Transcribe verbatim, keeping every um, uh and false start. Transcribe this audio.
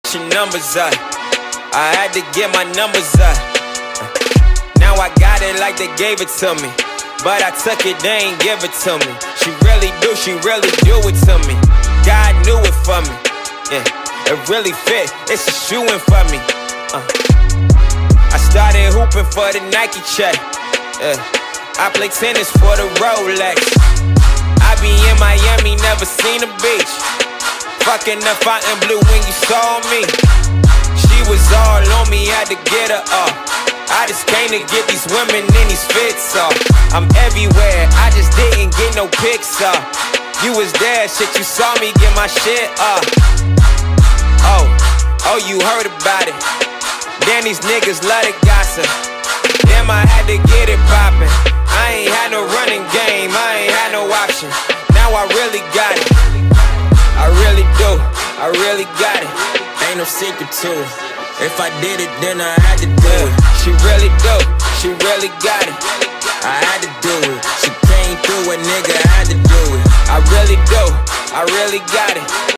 your numbers up. I had to get my numbers up. Now I got it like they gave it to me, but I took it, they ain't give it to me. She really do, she really do it to me. God knew it for me, yeah. It really fit, it's a shoe-in for me. uh. I started hooping for the Nike check, yeah. I play tennis for the Rolex. I be in Miami, never seen a beach. Fucking the fountain blue when you saw me. She was all on me, had to get her up. I just came to get these women in these fits off. I'm everywhere, I just didn't get no pics up. You was there, shit, you saw me get my shit up. Oh, oh, you heard about it. Damn, these niggas love to gossip. Damn, I had to get it poppin'. I ain't had no running game, I ain't had no option. Now I really got it, I really do, I really got it. Ain't no secret to it. If I did it, then I had to do it. She really do, she really got it. I had to do it. She came through, a nigga had to do it. I really do, I really got it.